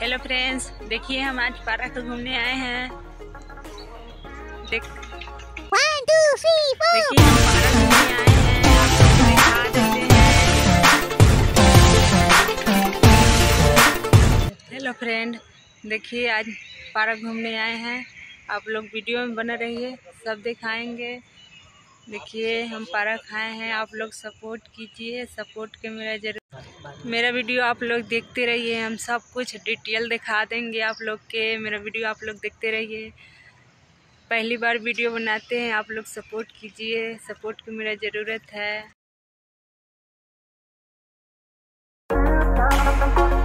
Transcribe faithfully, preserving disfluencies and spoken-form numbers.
Hello friends, देखिए हम आज पार्क घूमने आए हैं। देख One, two, three, four. देखिए हम पार्क घूमने आए हैं, आपको दिखा देते हैं। हेलो फ्रेंड, देखिए आज पार्क घूमने आए हैं। आप लोग वीडियो में बने रहिए, सब दिखाएंगे। देखिए हम पार्क आए हैं, आप लोग सपोर्ट कीजिए। सपोर्ट के मेरा जरूर मेरा वीडियो आप लोग देखते रहिए, हम सब कुछ डिटेल दिखा देंगे आप लोग के। मेरा वीडियो आप लोग देखते रहिए। पहली बार वीडियो बनाते हैं, आप लोग सपोर्ट कीजिए। सपोर्ट की मेरा ज़रूरत है।